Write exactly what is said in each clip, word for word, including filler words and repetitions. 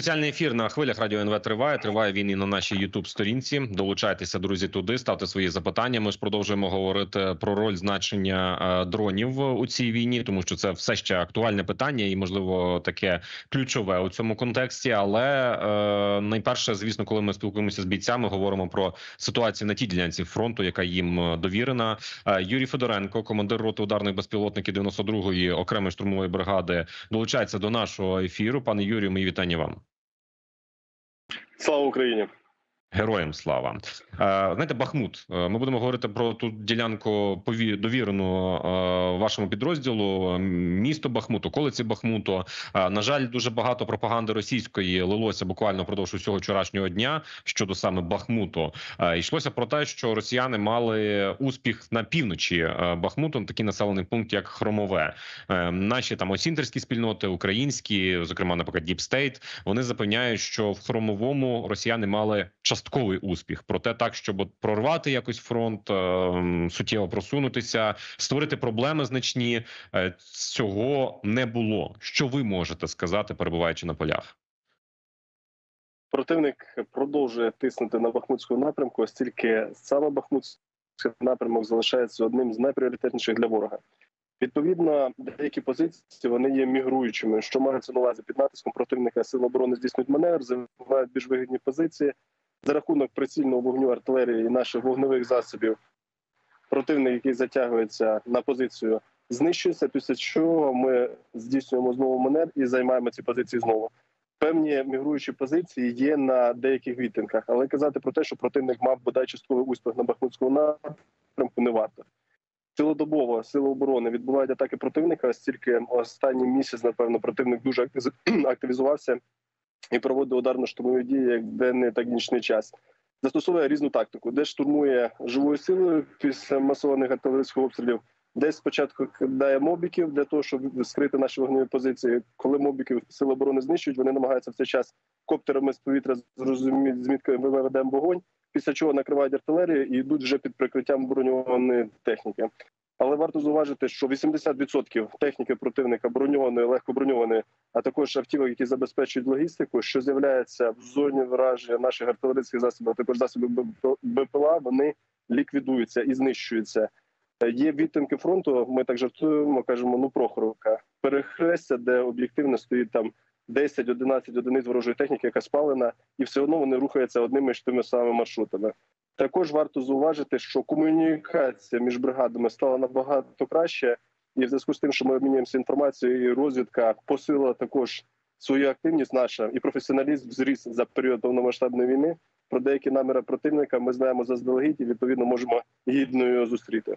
Спеціальний ефір на хвилях Радіо ен ве триває. Триває він і на нашій ютуб-сторінці. Долучайтеся, друзі, туди, ставте свої запитання. Ми ж продовжуємо говорити про роль значення дронів у цій війні, тому що це все ще актуальне питання і, можливо, таке ключове у цьому контексті. Але е, найперше, звісно, коли ми спілкуємося з бійцями, говоримо про ситуацію на тій ділянці фронту, яка їм довірена. Е, Юрій Федоренко, командир роти ударних безпілотників дев'яносто другої окремої штурмової бригади, долучається до нашого ефіру. Пане Юрію, мої вітання вам. Слава Україні! Героям слава. Знаєте, Бахмут. Ми будемо говорити про ту ділянку довірену вашому підрозділу. Місто Бахмут, околиці Бахмуту. На жаль, дуже багато пропаганди російської лилося буквально впродовж усього вчорашнього дня щодо саме Бахмуту. Йшлося про те, що росіяни мали успіх на півночі Бахмуту, такий населений пункт, як Хромове. Наші там осінтерські спільноти, українські, зокрема, наприклад, Deep State, вони запевняють, що в Хромовому росіяни мали частковий успіх. Проте так, щоб прорвати якось фронт, суттєво просунутися, створити проблеми значні, цього не було. Що ви можете сказати, перебуваючи на полях? Противник продовжує тиснути на Бахмутському напрямку, оскільки саме Бахмутський напрямок залишається одним з найпріоритетніших для ворога. Відповідно, деякі позиції вони є мігруючими, що мається на увазі під натиском противника сил оборони здійснюють маневр, займають більш вигідні позиції. За рахунок прицільного вогню артилерії і наших вогневих засобів противник, який затягується на позицію, знищується, після чого ми здійснюємо знову маневр і займаємо ці позиції знову. Певні мігруючі позиції є на деяких відтинках, але казати про те, що противник мав бодай частковий успіх на Бахмутському напрямку, не варто. Цілодобово сили оборони відбувають атаки противника, оскільки останній місяць, напевно, противник дуже активізувався і проводить ударно-штурмові дії як денний, так і нічний час. Застосовує різну тактику, де штурмує живою силою після масованих артилерійських обстрілів, десь спочатку кидає мобіків для того, щоб скрити наші вогневі позиції. Коли мобіків сили оборони знищують, вони намагаються в цей час коптерами з повітря зрозуміти, з міткою ми виведемо вогонь, після чого накривають артилерію і йдуть вже під прикриттям броньованої техніки. Але варто зауважити, що вісімдесят відсотків техніки противника броньованої, легкоброньованої, а також автівок, які забезпечують логістику, що з'являється в зоні враження наших артилерійських засобів, а також засобів Б П Л А, вони ліквідуються і знищуються. Є відтинки фронту, ми так жартуємо, кажемо, ну Прохоровка, перехрестя, де об'єктивно стоїть там десять-одинадцять одиниць ворожої техніки, яка спалена, і все одно вони рухаються одними ж тими самими маршрутами. Також варто зауважити, що комунікація між бригадами стала набагато краще, і в зв'язку з тим, що ми обмінюємося інформацією, і розвідка посилила також свою активність наша, і професіоналізм зріс за період повномасштабної війни. Про деякі наміри противника ми знаємо заздалегідь і, відповідно, можемо гідно його зустріти.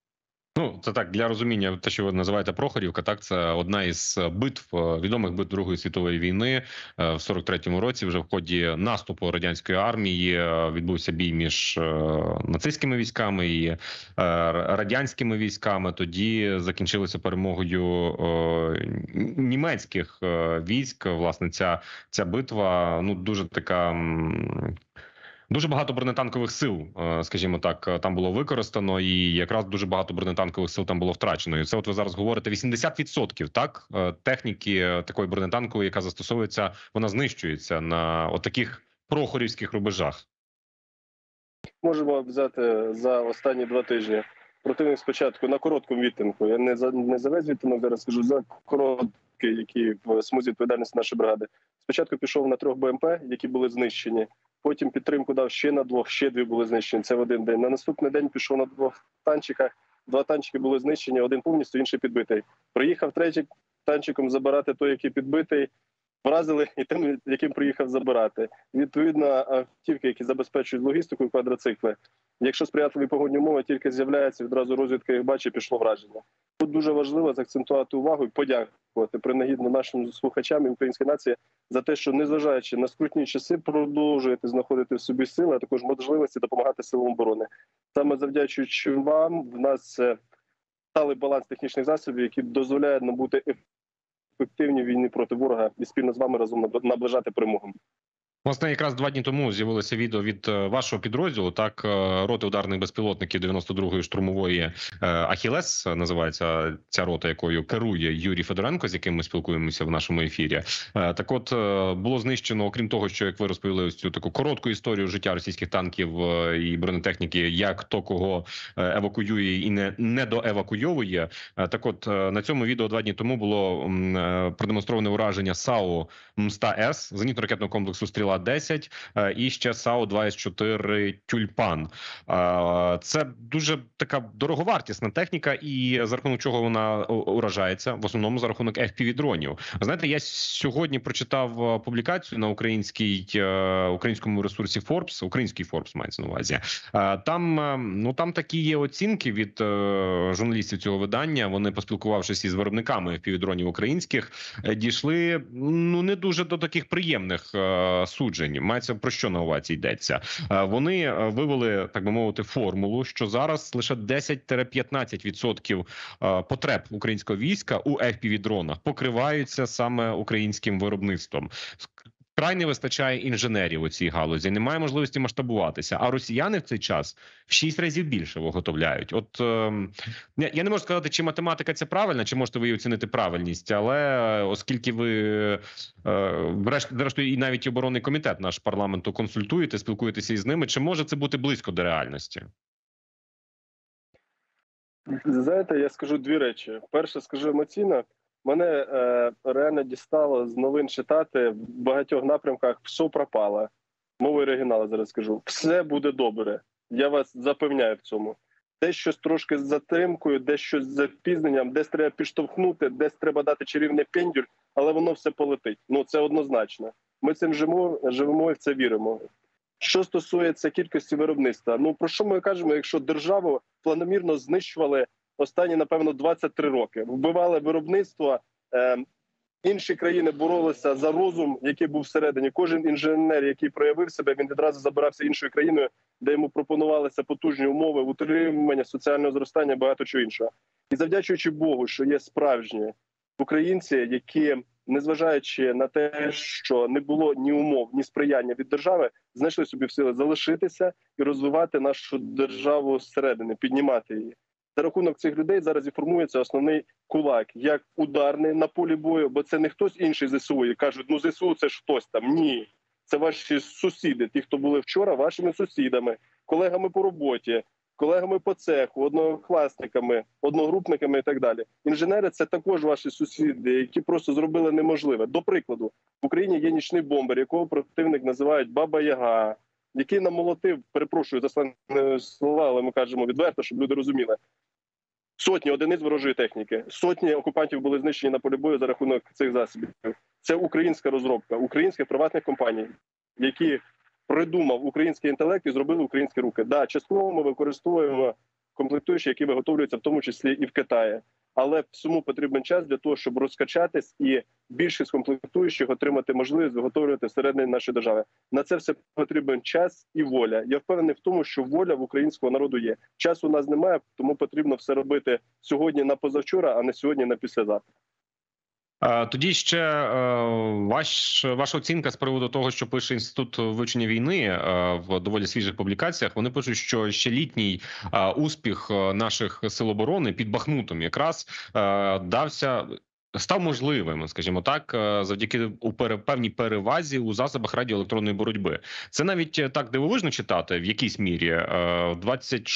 Ну, це так, для розуміння, те, що ви називаєте Прохорівка, так, це одна із битв, відомих битв Другої світової війни. В сорок третьому році вже в ході наступу радянської армії відбувся бій між нацистськими військами і радянськими військами. Тоді закінчилося перемогою німецьких військ. Власне, ця, ця битва, ну, дуже така... Дуже багато бронетанкових сил, скажімо так, там було використано, і якраз дуже багато бронетанкових сил там було втрачено. І це, от ви зараз говорите, вісімдесят відсотків, так, техніки такої бронетанкової, яка застосовується, вона знищується на от таких прохорівських рубежах. Можемо взяти за останні два тижні. Противник спочатку на короткому відтинку, я не за, не за весь відтинок зараз скажу, за короткий, який в смузі відповідальності нашої бригади. Спочатку пішов на трьох Б М П, які були знищені. Потім підтримку дав ще на двох, ще дві були знищені. Це в один день. На наступний день пішов на двох танчиках. Два танчики були знищені, один повністю, інший підбитий. Приїхав третій танчиком забирати той, який підбитий. Вразили і тим, яким приїхав забирати. Відповідно, автівки, які забезпечують логістику і квадроцикли. Якщо сприятливі погодні умови тільки з'являються, відразу розвідка їх бачить, пішло враження. Тут дуже важливо заакцентувати увагу і подякувати принагідно нашим слухачам і українській нації за те, що, незважаючи на скрутні часи, продовжуєте знаходити в собі сили, а також можливості допомагати силам оборони. Саме завдячуючи вам, в нас сталий баланс технічних засобів, які дозволяють нам бути ефективні в війні проти ворога і спільно з вами разом наближати перемогу. Власне, якраз два дні тому з'явилося відео від вашого підрозділу, так, роти ударних безпілотників дев'яносто другої штурмової «Ахілес» називається ця рота, якою керує Юрій Федоренко, з яким ми спілкуємося в нашому ефірі. Так от, було знищено, окрім того, що, як ви розповіли, ось цю таку коротку історію життя російських танків і бронетехніки, як хто кого евакуює і не, не доевакуйовує. Так от, на цьому відео два дні тому було продемонстроване ураження САУ «Мста-С», зенітно-ракетного комплексу «Стріла десять» і ще САУ два ес чотири «Тюльпан». Це дуже така дороговартісна техніка, і за рахунок чого вона уражається? В основному за рахунок еф пі ві-дронів. Знаєте, я сьогодні прочитав публікацію на українській, українському ресурсі Forbes, український Forbes мається на увазі. Там, ну, там такі є оцінки від журналістів цього видання. Вони, поспілкувавшись із виробниками еф пі ві-дронів українських, дійшли, ну, не дуже до таких приємних суджень. Мається про що на увазі йдеться. Вони вивели, так би мовити, формулу, що зараз лише десять-п'ятнадцять відсотків потреб українського війська у еф пі ві-дронах покриваються саме українським виробництвом. Край не вистачає інженерів у цій галузі, немає можливості масштабуватися. А росіяни в цей час в шість разів більше виготовляють. От е, я не можу сказати, чи математика це правильна, чи можете ви її оцінити правильність, але оскільки ви, е, зрештою, і навіть оборонний комітет наш парламенту консультуєте, спілкуєтеся із ними, чи може це бути близько до реальності? Знаєте, я скажу дві речі. Перше, скажу емоційно. Мене е, реально дістало з новин читати в багатьох напрямках «все пропало». Мовою оригіналу зараз скажу. Все буде добре. Я вас запевняю в цьому. Десь щось трошки з затримкою, десь щось з запізненням, десь треба підштовхнути, десь треба дати чарівний пендюль, але воно все полетить. Ну, це однозначно. Ми цим живемо, живемо і в це віримо. Що стосується кількості виробництва, ну про що ми кажемо, якщо державу планомірно знищували останні, напевно, двадцять три роки. Вбивали виробництво, е, інші країни боролися за розум, який був всередині. Кожен інженер, який проявив себе, він відразу забирався іншою країною, де йому пропонувалися потужні умови, утримання, соціального зростання, багато чого іншого. І завдячуючи Богу, що є справжні українці, які, незважаючи на те, що не було ні умов, ні сприяння від держави, знайшли собі в сили залишитися і розвивати нашу державу зсередини, піднімати її. За рахунок цих людей зараз і формується основний кулак, як ударний на полі бою, бо це не хтось інший зе ес у, і кажуть, ну зе ес у це ж хтось там. Ні, це ваші сусіди, ті, хто були вчора вашими сусідами, колегами по роботі, колегами по цеху, однокласниками, одногрупниками і так далі. Інженери – це також ваші сусіди, які просто зробили неможливе. До прикладу, в Україні є нічний бомбер, якого противник називають Баба-Яга, який намолотив, перепрошую за сленгові слова, але ми кажемо відверто, щоб люди розуміли, сотні одиниць ворожої техніки, сотні окупантів були знищені на полі бою за рахунок цих засобів. Це українська розробка, українських приватних компаній, які придумав український інтелект і зробили українські руки. Да, частково ми використовуємо комплектуючі, які виготовлюються в тому числі і в Китаї. Але всьому потрібен час для того, щоб розкачатись і більшість комплектуючих отримати можливість виготовлювати всередині нашої держави. На це все потрібен час і воля. Я впевнений в тому, що воля в українського народу є. Часу у нас немає, тому потрібно все робити сьогодні на позавчора, а не сьогодні на післязавтра. Тоді ще ваш, ваша оцінка з приводу того, що пише Інститут вивчення війни в доволі свіжих публікаціях. Вони пишуть, що ще літній успіх наших сил оборони під Бахмутом якраз дався, став можливим, скажімо так, завдяки певній перевазі у засобах радіоелектронної боротьби. Це навіть так дивовижно читати в якійсь мірі. двадцять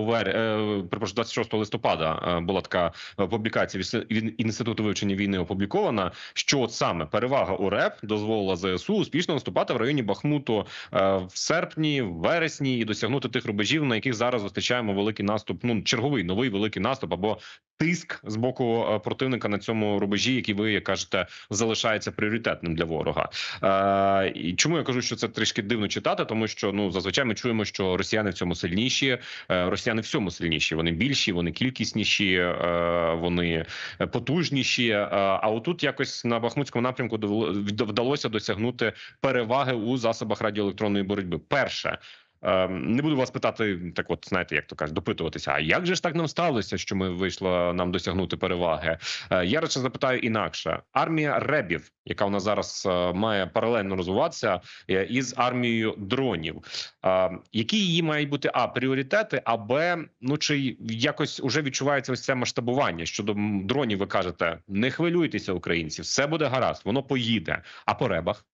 шостого листопада була така публікація від Інституту вивчення війни опублікована, що от саме перевага УРФ дозволила зе ес у успішно наступати в районі Бахмуту в серпні, в вересні і досягнути тих рубежів, на яких зараз зустрічаємо великий наступ, ну, черговий новий великий наступ або тиск з боку противника на цьому рубежі, який, ви як кажете, залишається пріоритетним для ворога. Е, і чому я кажу, що це трішки дивно читати? Тому що, ну, зазвичай ми чуємо, що росіяни в цьому сильніші, е, росіяни в цьому сильніші, вони більші, вони кількісніші, е, вони потужніші. Е, а отут якось на Бахмутському напрямку вдалося досягнути переваги у засобах радіоелектронної боротьби. Перше, Не буду вас питати, так от, знаєте, як то кажуть, допитуватися, а як же ж так нам сталося, що ми вийшло нам досягнути переваги? Я радше запитаю інакше. Армія ребів, яка у нас зараз має паралельно розвиватися із армією дронів, які її мають бути, а, пріоритети, а, б, ну, чи якось уже відчувається ось це масштабування щодо дронів, ви кажете, не хвилюйтеся, українці, все буде гаразд, воно поїде, а по ребах?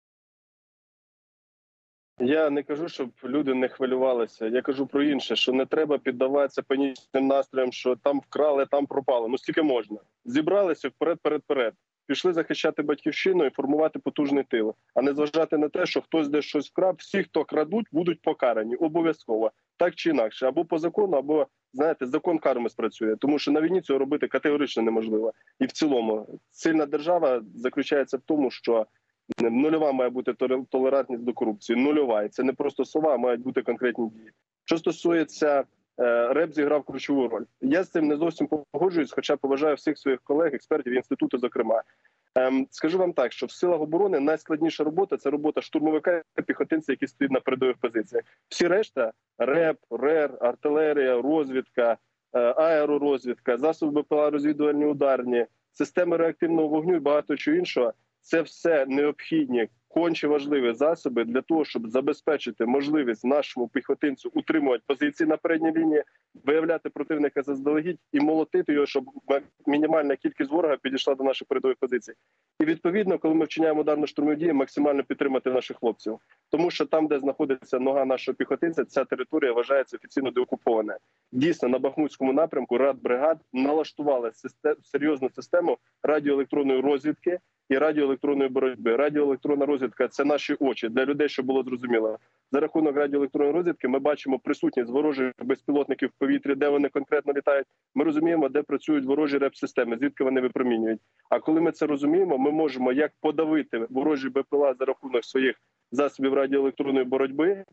Я не кажу, щоб люди не хвилювалися. Я кажу про інше, що не треба піддаватися панічним настроям, що там вкрали, там пропало. Ну скільки можна? Зібралися вперед, перед, перед. Пішли захищати батьківщину і формувати потужний тил, а не зважати на те, що хтось десь щось вкрав. Всі, хто крадуть, будуть покарані обов'язково, так чи інакше, або по закону, або, знаєте, закон карми спрацює, тому що на війні цього робити категорично неможливо. І в цілому сильна держава заключається в тому, що нульова має бути толерантність до корупції. Нульова. І це не просто слова, а мають бути конкретні дії. Що стосується е, РЕБ зіграв ключову роль. Я з цим не зовсім погоджуюсь, хоча поважаю всіх своїх колег, експертів інституту, зокрема. Ем, скажу вам так, що в силах оборони найскладніша робота – це робота штурмовика і піхотинця, які стоять на передових позиціях. Всі решта – РЕБ, РЕР, артилерія, розвідка, е, аеророзвідка, засоби БПЛА розвідувальні ударні, системи реактивного вогню і багато чого іншого – це все необхідні, конче важливі засоби для того, щоб забезпечити можливість нашому піхотинцю утримувати позиції на передній лінії, виявляти противника заздалегідь і молотити його, щоб мінімальна кількість ворога підійшла до наших передових позицій. І відповідно, коли ми вчиняємо ударно-штурмові дії, максимально підтримати наших хлопців. Тому що там, де знаходиться нога нашого піхотинця, ця територія вважається офіційно деокупована. Дійсно, на Бахмутському напрямку Радбригад налаштували систем, серйозну систему радіоелектронної розвідки і радіоелектронної боротьби. Радіоелектронна розвідка – це наші очі, для людей, щоб було зрозуміло. За рахунок радіоелектронної розвідки ми бачимо присутність ворожих безпілотників в повітрі, де вони конкретно літають. Ми розуміємо, де працюють ворожі реп-системи, звідки вони випромінюють. А коли ми це розуміємо, ми можемо як подавити ворожі БПЛА за рахунок своїх засобів радіоелектронної боротьби,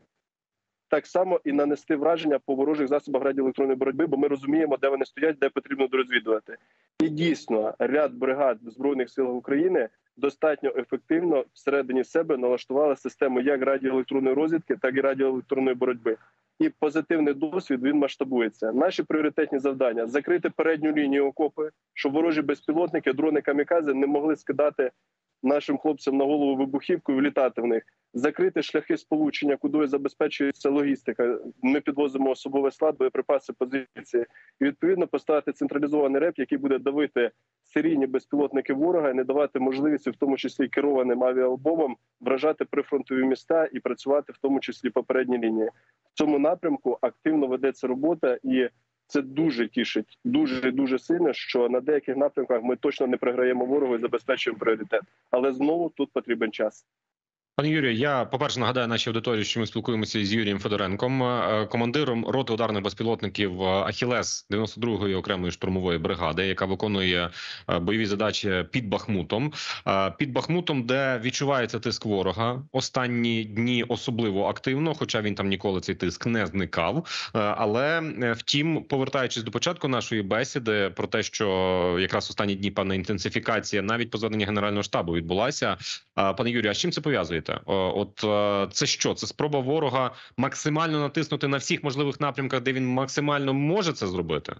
так само і нанести враження по ворожих засобах радіоелектронної боротьби, бо ми розуміємо, де вони стоять, де потрібно дорозвідувати. І дійсно, ряд бригад Збройних сил України достатньо ефективно всередині себе налаштували систему як радіоелектронної розвідки, так і радіоелектронної боротьби. І позитивний досвід, він масштабується. Наші пріоритетні завдання – закрити передню лінію окопи, щоб ворожі безпілотники, дрони камікадзе не могли скидати нашим хлопцям на голову вибухівку і влітати в них. Закрити шляхи сполучення, куди забезпечується логістика. Ми підвозимо особовий склад, боєприпаси, позиції. І відповідно поставити централізований реп, який буде давити серійні безпілотники ворога і не давати можливості, в тому числі керованим авіабомбам, вражати прифронтові міста і працювати в тому числі по передній лінії. В цьому напрямку активно ведеться робота, і це дуже тішить, дуже-дуже сильно, що на деяких напрямках ми точно не програємо ворогу і забезпечуємо пріоритет. Але знову тут потрібен час. Пане Юрію, я, по-перше, нагадаю нашій аудиторії, що ми спілкуємося з Юрієм Федоренком, командиром роти ударних безпілотників «Ахілес» дев'яносто другої окремої штурмової бригади, яка виконує бойові задачі під Бахмутом. Під Бахмутом, де відчувається тиск ворога, останні дні особливо активно, хоча він там ніколи цей тиск не зникав. Але, втім, повертаючись до початку нашої бесіди про те, що якраз останні дні певна інтенсифікація навіть по зведенню Генерального штабу відбулася. Пане Юрію, а з чим це пов'язуєте? От це що? Це спроба ворога максимально натиснути на всіх можливих напрямках, де він максимально може це зробити?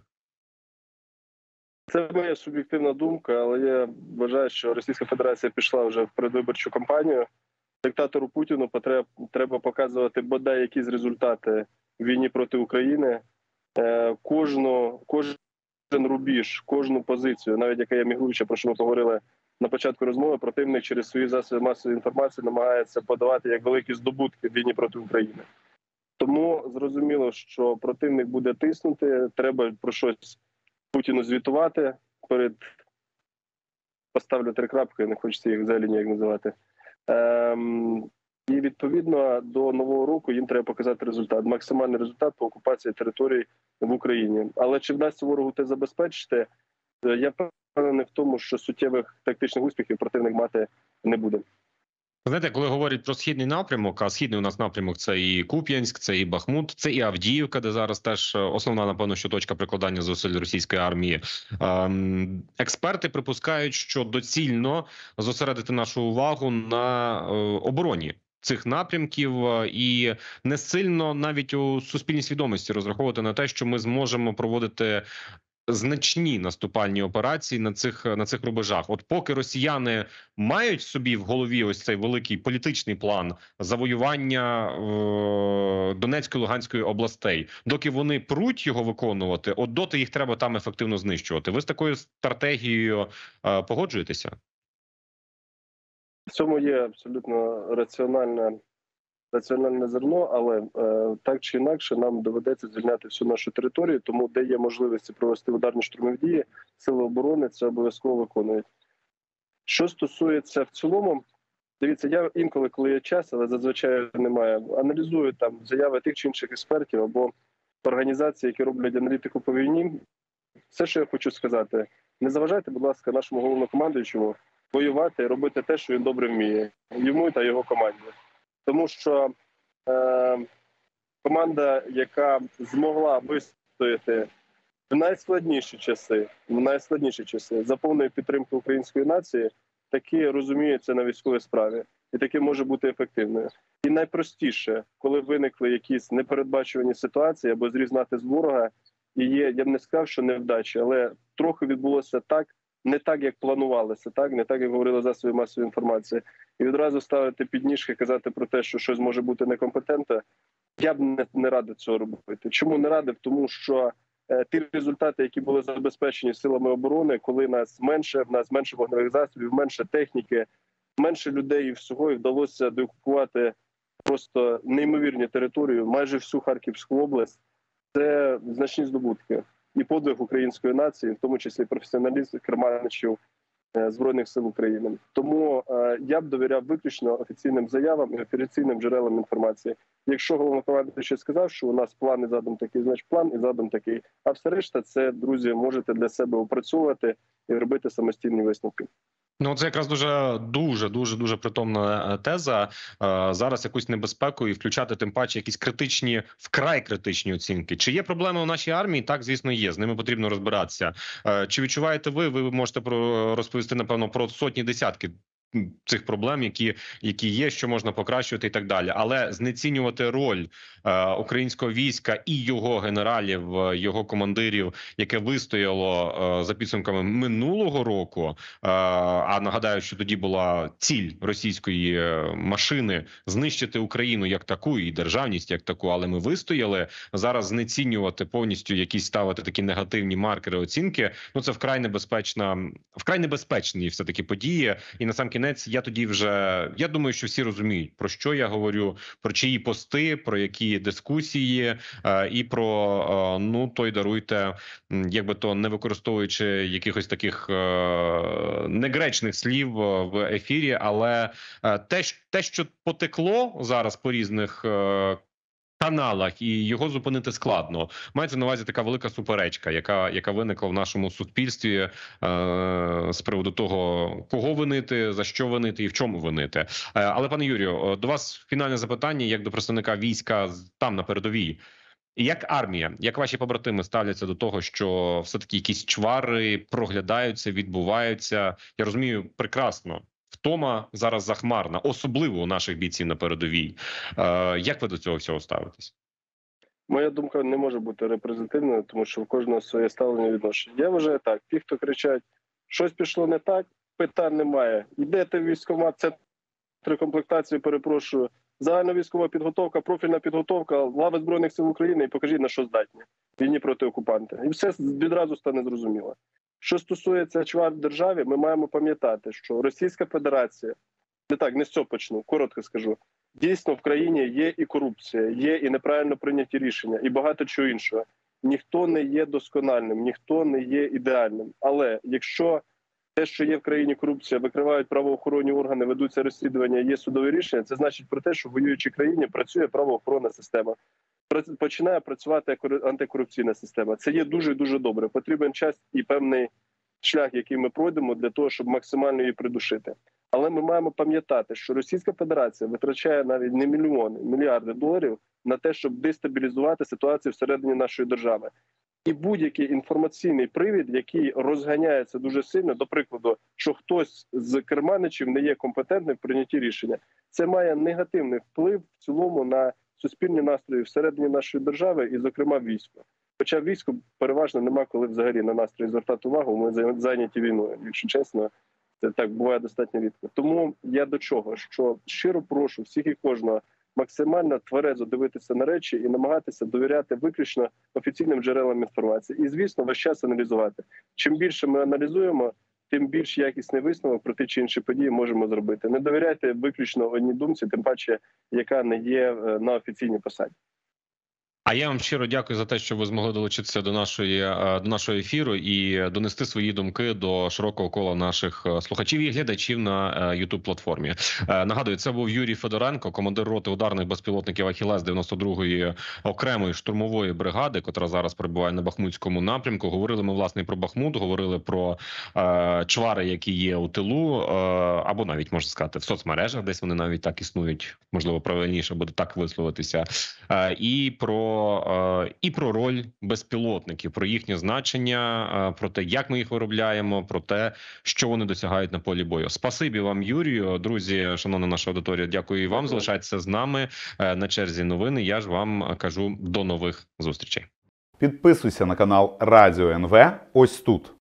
Це моя суб'єктивна думка, але я вважаю, що Російська Федерація пішла вже в передвиборчу кампанію. Диктатору Путіну треба показувати бодай якісь результати в війні проти України. Кожну, кожен рубіж, кожну позицію, навіть яка є мігруюча, про що ми поговорили на початку розмови, противник через свої засоби масової інформації намагається подавати як великі здобутки в війні проти України. Тому зрозуміло, що противник буде тиснути, треба про щось Путіну звітувати. Перед поставлю три крапки, не хочеться їх взагалі ніяк називати. Ем... І відповідно до Нового року їм треба показати результат, максимальний результат по окупації територій в Україні. Але чи вдасться ворогу те забезпечити, я впевнений в тому, що суттєвих тактичних успіхів противник мати не буде. Знаєте, коли говорять про східний напрямок, а східний у нас напрямок – це і Куп'янськ, це і Бахмут, це і Авдіївка, де зараз теж основна, напевно, що точка прикладання зусиль російської армії. Ем, експерти припускають, що доцільно зосередити нашу увагу на е, обороні цих напрямків і не сильно навіть у суспільній свідомості розраховувати на те, що ми зможемо проводити значні наступальні операції на цих на цих рубежах. От поки росіяни мають собі в голові ось цей великий політичний план завоювання е, Донецької, Луганської областей, доки вони пруть його виконувати, от доти їх треба там ефективно знищувати. Ви з такою стратегією е, погоджуєтеся? В цьому є абсолютно раціональне раціональне зерно, але е, так чи інакше нам доведеться звільняти всю нашу територію, тому де є можливості провести ударні штурмові дії, сили оборони це обов'язково виконують. Що стосується в цілому, дивіться, я інколи, коли є час, але зазвичай немає, аналізую там заяви тих чи інших експертів або організацій, які роблять аналітику по війні. Все, що я хочу сказати, не заважайте, будь ласка, нашому головнокомандуючому воювати і робити те, що він добре вміє, йому та його команді. Тому що е, команда, яка змогла вистояти в найскладніші часи, в найскладніші часи за повною підтримкою української нації, таки розуміється на військовій справі і таки може бути ефективною. І найпростіше, коли виникли якісь непередбачувані ситуації або зрізнати з ворога, і є, я б не сказав, що невдачі, але трохи відбулося так, не так, як планувалося, так, не так, як говорили засоби масової інформації. І відразу ставити підніжки, казати про те, що щось може бути некомпетентне, я б не, не радив цього робити. Чому не радив? Тому що е, ті результати, які були забезпечені силами оборони, коли нас менше, в нас менше вогневих засобів, менше техніки, менше людей і всього, і вдалося деокупувати просто неймовірні території, майже всю Харківську область, це значні здобутки. І подвиг української нації, в тому числі професіоналізм керманичів Збройних сил України. Тому е, я б довіряв виключно офіційним заявам і офіційним джерелам інформації. Якщо головнокомандуючий сказав, що у нас план і задум такий, значить план і задум такий. А все решта це, друзі, можете для себе опрацьовувати і робити самостійні висновки. Ну, це якраз дуже, дуже, дуже, дуже притомна теза. Е, зараз якусь небезпеку і включати тим паче якісь критичні, вкрай критичні оцінки. Чи є проблеми у нашій армії? Так, звісно, є. З ними потрібно розбиратися. Е, чи відчуваєте ви? Ви можете про розповісти, напевно, про сотні, десятки цих проблем, які які є, що можна покращувати і так далі. Але знецінювати роль е, українського війська і його генералів, його командирів, яке вистояло е, за підсумками минулого року, е, а нагадаю, що тоді була ціль російської машини знищити Україну як таку і державність як таку, але ми вистояли. Зараз знецінювати повністю якісь ставити такі негативні маркери оцінки, ну це вкрай небезпечна, вкрай небезпечні все-таки події. І на сам кінець я тоді вже, я думаю, що всі розуміють, про що я говорю, про чиї пости, про які дискусії е, і про, е, ну, той даруйте, якби то не використовуючи якихось таких е, негречних слів в ефірі, але е, те, те, що потекло зараз по різних е, каналах, і його зупинити складно. Мається на увазі така велика суперечка, яка яка виникла в нашому суспільстві е, з приводу того, кого винити, за що винити і в чому винити. Е, але, пане Юрію, до вас фінальне запитання, як до представника війська там на передовій. Як армія, як ваші побратими ставляться до того, що все-таки якісь чвари проглядаються, відбуваються? Я розумію прекрасно. Втома зараз захмарна, особливо у наших бійців на передовій. Е, як ви до цього всього ставитесь? Моя думка не може бути репрезентативною, тому що в кожного своє ставлення відношення. Я вважаю так, ті, хто кричать, щось пішло не так, питань немає. Йдете в військкомат, це три комплектації, перепрошую, загальна військова підготовка, профільна підготовка, лави Збройних сил України і покажіть, на що здатні війні проти окупанта. І все відразу стане зрозуміло. Що стосується чвар в державі, ми маємо пам'ятати, що Російська Федерація, не так, не з цього почну, коротко скажу, дійсно в країні є і корупція, є і неправильно прийняті рішення, і багато чого іншого. Ніхто не є доскональним, ніхто не є ідеальним. Але якщо те, що є в країні корупція, викривають правоохоронні органи, ведуться розслідування, є судові рішення, це значить про те, що в воюючій країні працює правоохоронна система. Починає працювати антикорупційна система. Це є дуже-дуже добре. Потрібен час і певний шлях, який ми пройдемо для того, щоб максимально її придушити. Але ми маємо пам'ятати, що Російська Федерація витрачає навіть не мільйони, мільярди доларів на те, щоб дестабілізувати ситуацію всередині нашої держави. І будь-який інформаційний привід, який розганяється дуже сильно, до прикладу, що хтось з керманичів не є компетентним в прийнятті рішення, це має негативний вплив в цілому на суспільні настрої всередині нашої держави і, зокрема, військо. Хоча війську переважно нема коли взагалі на настрої звертати увагу, ми зайняті війною, якщо чесно. Це так буває достатньо рідко. Тому я до чого, що щиро прошу всіх і кожного максимально тверезо дивитися на речі і намагатися довіряти виключно офіційним джерелам інформації. І, звісно, весь час аналізувати. Чим більше ми аналізуємо, тим більш якісний висновок про ті чи інші події можемо зробити. Не довіряйте виключно одній думці, тим паче, яка не є на офіційній посаді. А я вам щиро дякую за те, що ви змогли долучитися до нашої до нашого ефіру і донести свої думки до широкого кола наших слухачів і глядачів на YouTube платформі. Нагадую, це був Юрій Федоренко, командир роти ударних безпілотників «Ахілес» дев'яносто другої окремої штурмової бригади, котра зараз перебуває на Бахмутському напрямку. Говорили ми, власне, про Бахмут, говорили про е, чвари, які є у тилу, е, або навіть, можна сказати, в соцмережах, десь вони навіть так існують, можливо, правильніше буде так висловитися, е, і про і про роль безпілотників, про їхнє значення, про те, як ми їх виробляємо, про те, що вони досягають на полі бою. Спасибі вам, Юрію. Друзі, шановна наша аудиторія, дякую і вам. Залишайтеся з нами. На черзі новини. Я ж вам кажу до нових зустрічей. Підписуйся на канал Радіо ен ве ось тут.